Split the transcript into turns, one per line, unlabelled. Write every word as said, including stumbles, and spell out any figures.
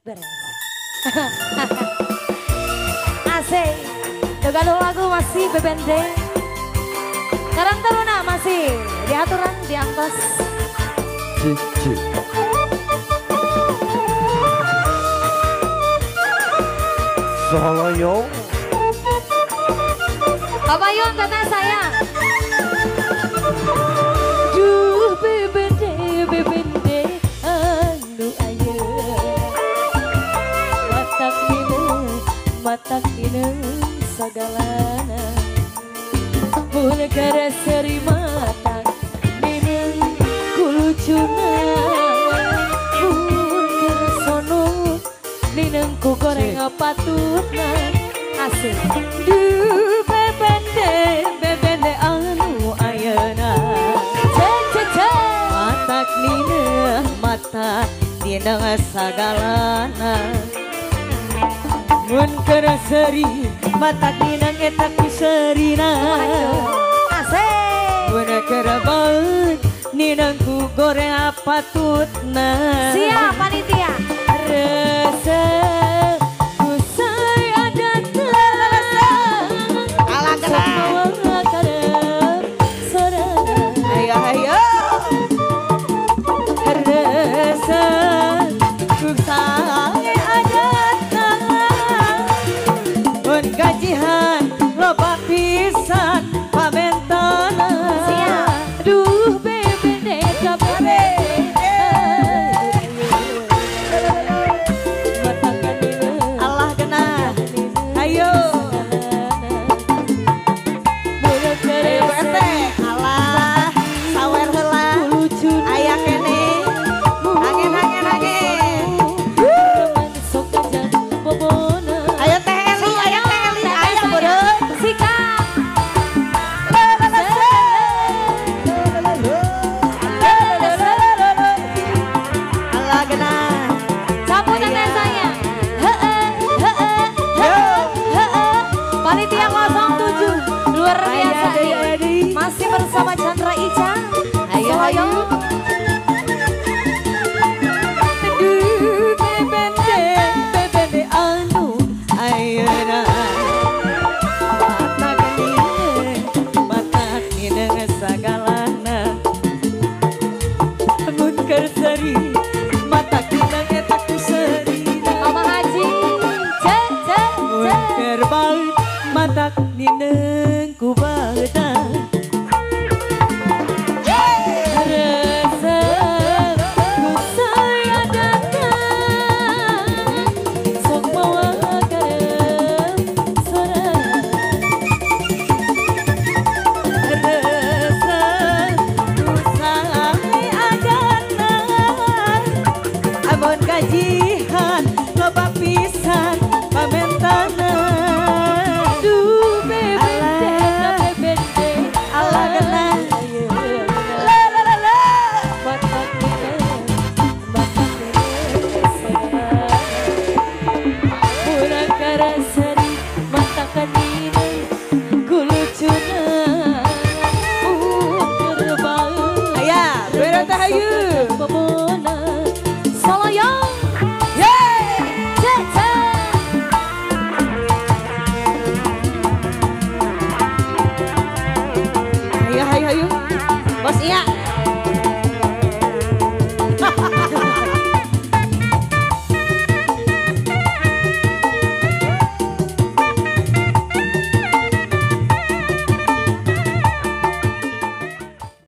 beres. Asik. Dengan lagu masih bebende. Karang Taruna masih diaturan diangkos.
Cici. Soloyo.
Bapak Yon kata saya. Duh bebende bebende anu aye. Matak dina matak dina sagalana. Mun gara seri mata dina kulucuna. Mun gara sono dina ku goreng patutna. Asik. Duh bebende bebende anu ayeuna. Matak nina mata dina sagalana. Mun kera seri matak nina eta ku serina. Asik. Mun kera baut nina ku goreng patutna. Siap panitia. Rasa ku saya datang. Alang kenal. Ayo ayo. Rasa ku saya datang. Mun gajihan loba pisan pamentana. Siap. Duh bebende ka bebende. Allah kena. Ayo. Ayo P R T. Allah sawer heula. Aya kene. Angin angin angin. Ayo Teh Eli, ayo Teh Eli, ayo beureut. Sikap. Allah kena. Sambutan dari saya. Heeh, heeh, heeh, heeh. Panitia nol tujuh luar biasa nih. Masih bersama Chandra Ica. Ayo ayo. Duh bebende bebende anu ayeuna. Matak nina matak nina sagalana. Mun keur seri matak nina eta ku serina. Mama Haji ce ce mun keur baut matak nina ku baeutan. Rasa ku saya datang. Sok mawa karem sorana. Rasa ku saya datang. Amun gajihan loba pisan pamentana.